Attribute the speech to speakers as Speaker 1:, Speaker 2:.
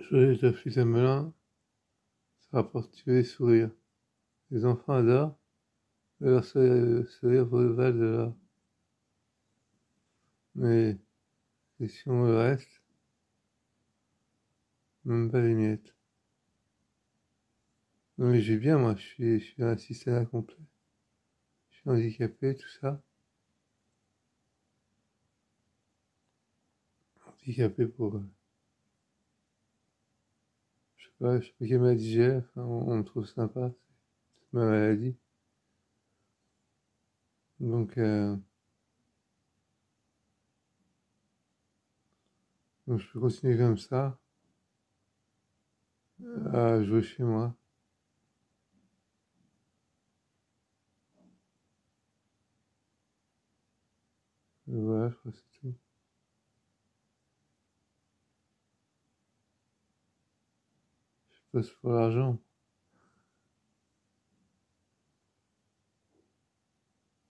Speaker 1: Jouer de la flûte à melun, ça rapporte tuer et sourire. Les enfants adorent, mais leur sourire brûle de là. Mais et si on le reste, même pas les miettes. Non mais j'ai bien, moi, je suis un système complet. Je suis handicapé, tout ça. Handicapé pour, je sais pas quelle maladie j'ai, enfin, on me trouve sympa, c'est ma maladie. Donc, donc je peux continuer comme ça, à jouer chez moi. Et voilà, je crois que c'est tout. Je passe pour l'argent.